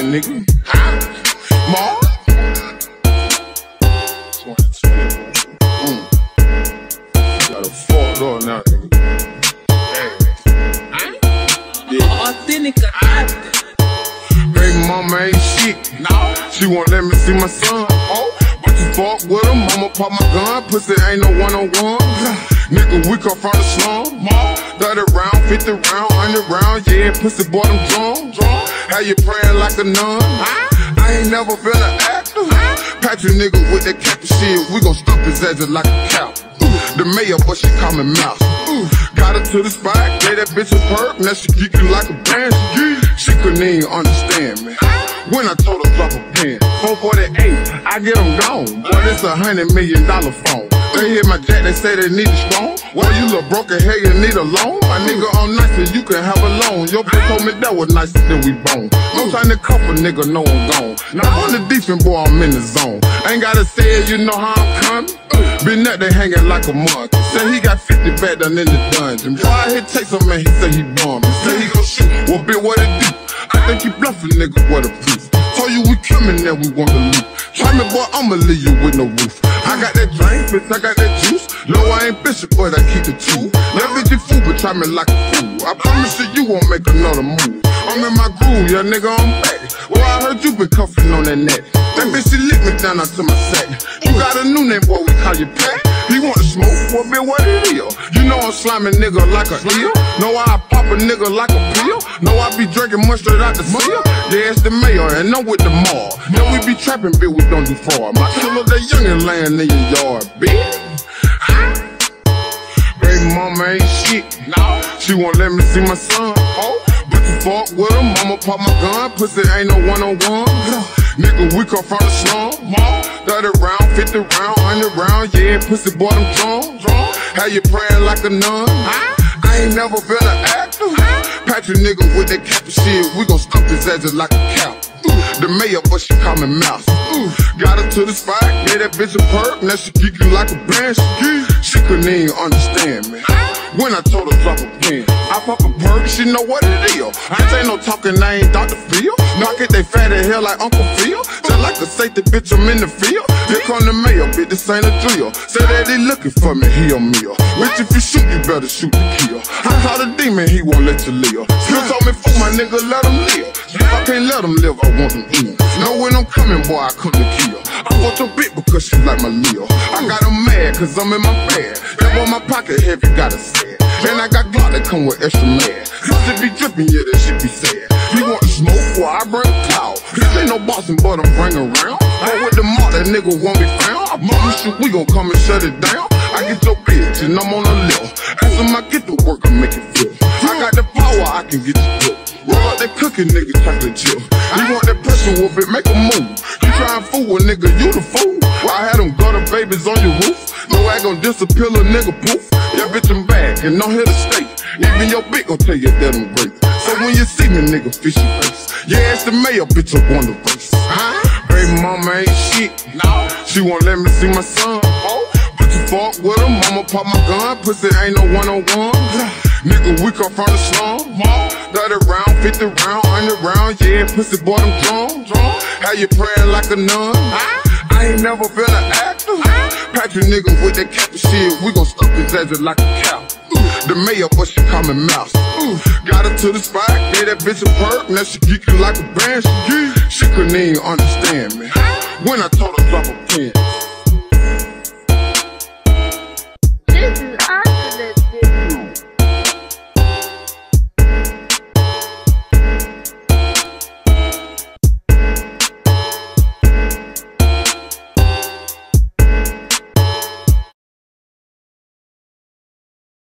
again, nigga. Ma? Got a fuck door now, nigga. Authentic. Baby mama ain't shit. No. She won't let me see my son. Oh, but you fuck with him, mama pop my gun. Pussy ain't no one-on-one. Nigga, we come from the slum. 30 round, 50 round, 100 round. Yeah, pussy boy, I'm drunk. How you praying like a nun? I ain't never been an actor. Patrick nigga with that cap shit, we gon' stump his ass just like a cow. The mayor, but she call me Mouse. Got her to the spot, gave that bitch a perk. Now she geeking like a band. She couldn't even understand me when I told her drop a pen. 448, I get them gone. Boy, this $100 million phone. They hit my jack, they say they need it strong. Well, you look broken, hey, you need a loan. My nigga on nice, so you can have a loan. Your bitch told me that was nicer than we bone. No time to cuff a nigga, no I'm gone. Now on the defense, boy, I'm in the zone. Ain't gotta say it, you know how I'm coming. Been up there hanging like a monkey. Say he got 50 back down in the dungeon. Boy, I hit take some man, he say he bombing. Say he gon' shoot, well, bitch, what it do? I think he bluffing, nigga, what a proof. Told you we coming and we want to loot. Try me, boy, I'ma leave you with no roof. I got that drink, bitch, I got that juice. No, I ain't bishop, but I keep it true. That bitch you fool, but try me like a fool. I promise you won't make another move. I'm in my groove, yeah, nigga, I'm back. Well, I heard you been cuffing on that neck. That bitch, she licked me down to my sack. You got a new name, boy, we call you Pat. He want to smoke, well, bitch, what it is? You know I'm slamming nigga like a eel. Know I pop a nigga like a pill. Know I be drinking much straight out the seal. Yeah, it's the mayor, and I'm with the mall. Then we be trapping, bitch, we don't do fraud. My killer, that youngin' laying in your yard, bitch. Baby mama ain't shit. No. She won't let me see my son. Oh, but you fuck with him, mama pop my gun. Pussy ain't no one-on-one. Nigga, we come from the slum. 30 round, 50 round, 100 round. Yeah, pussy boy, I'm drunk. How you praying like a nun? I ain't never been an actor. Patrick nigga with that cap shit, we gon' stump his ass just like a cow. The mayor, but she call me Mouse. Got her to the spot, gave that bitch a perk. Now she geeking like a band. She couldn't even understand me when I told her drop a pen. I pop a perk, she know what it is. I ain't no talking, I ain't Dr. Phil. Knock it, they fat as hell like Uncle Phil. Just like a safety bitch, I'm in the field. Here come the mayor, bitch, this ain't a drill. Say that he looking for me, he a meal. Bitch, if you shoot, you better shoot to kill. I call the demon, he won't let you live. Still told me, fuck my nigga, let him live. If I can't let him live, I want him in. Know when I'm coming, boy, I come to kill. I want your bitch because she like my Leo. I got him mad cause I'm in my bed. That on my pocket heavy, gotta say it. And I got Glock that come with extra mad. This shit be drippin', yeah, that shit be sad. You want to smoke, boy, I bring a cloud. This ain't no bossing, but I'm bringing around. But with the mark, that nigga won't be found. I promise you, we gon' come and shut it down. I get your bitch and I'm on the left. After I get to work, I make it flip. I got the power, I can get you flip. Roll out that cooking, nigga, chocolate chip. You want that pressure whoop it, make a move. You try and fool a nigga, you the fool. Well, I had them gutter babies on your roof. No, I gon' disappear a nigga poof. Yeah, bitch, I'm back and I'm here to stay. Even your bitch gon' tell you that I'm great. So when you see me, nigga, fish your face. Yeah, it's the mayor, bitch, I won the race. Baby mama ain't shit. No. She won't let me see my son. Oh, but you fuck with him, mama pop my gun. Pussy ain't no one-on-one. Nigga, we come from the slum. 30 round, 50 round, 100 round. Yeah, pussy boy, I'm drunk. How you praying like a nun? I ain't never been an actor. Patrick nigga with that cap shit, we gon' stump his ass just like a cow. The mayor, but she call me Mouse. Got her to the spot, gave that bitch a perk. Now she geeking like a band. She couldn't even understand me when I told her drop a pen.